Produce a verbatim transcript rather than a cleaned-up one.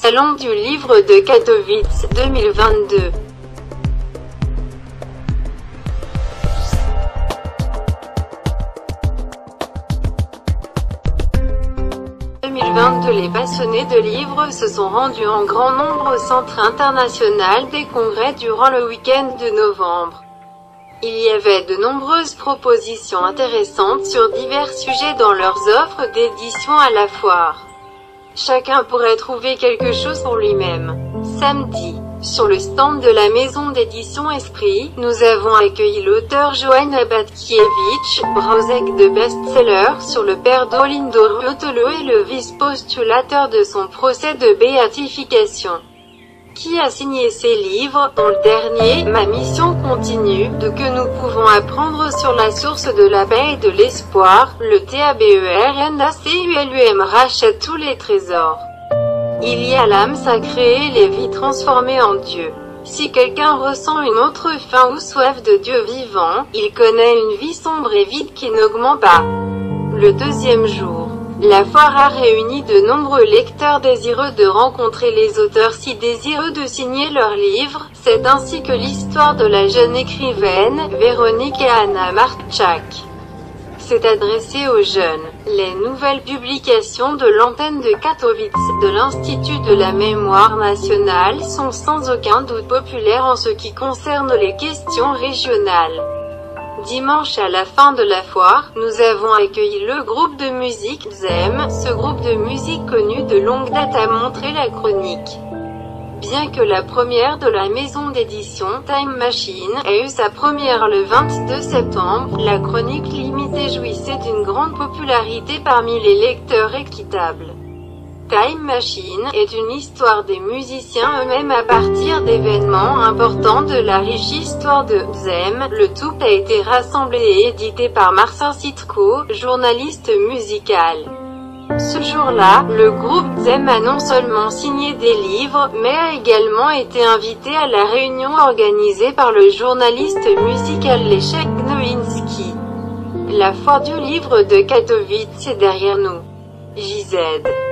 Salon du livre de Katowice deux mille vingt-deux. deux mille vingt-deux. Les passionnés de livres se sont rendus en grand nombre au Centre international des congrès durant le week-end de novembre. Il y avait de nombreuses propositions intéressantes sur divers sujets dans leurs offres d'édition à la foire. Chacun pourrait trouver quelque chose pour lui-même. Samedi, sur le stand de la maison d'édition Esprit, nous avons accueilli l'auteur Joanna Batkiewicz, Brozek de best-seller sur le père d'Olindo Ruotolo et le vice-postulateur de son procès de béatification, qui a signé ses livres, dont le dernier, Ma mission continue, de que nous pouvons apprendre sur la source de la paix et de l'espoir. Le TABERNACULUM rachète tous les trésors. Il y a l'âme sacrée et les vies transformées en Dieu. Si quelqu'un ressent une autre faim ou soif de Dieu vivant, il connaît une vie sombre et vide qui n'augmente pas. Le deuxième jour, la foire a réuni de nombreux lecteurs désireux de rencontrer les auteurs si désireux de signer leurs livres. C'est ainsi que l'histoire de la jeune écrivaine, Véronique et Anna Marchak, s'est adressée aux jeunes. Les nouvelles publications de l'antenne de Katowice, de l'Institut de la Mémoire nationale, sont sans aucun doute populaires en ce qui concerne les questions régionales. Dimanche, à la fin de la foire, nous avons accueilli le groupe de musique Z E M. Ce groupe de musique connu de longue date a montré la chronique. Bien que la première de la maison d'édition, Time Machine, ait eu sa première le vingt-deux septembre, la chronique limitée jouissait d'une grande popularité parmi les lecteurs équitables. Time Machine est une histoire des musiciens eux-mêmes à partir d'événements importants de la riche histoire de Z E M. Le tout a été rassemblé et édité par Marcin Citko, journaliste musical. Ce jour-là, le groupe Z E M a non seulement signé des livres, mais a également été invité à la réunion organisée par le journaliste musical Leszek Nowinski. La foire du livre de Katowice est derrière nous. J Z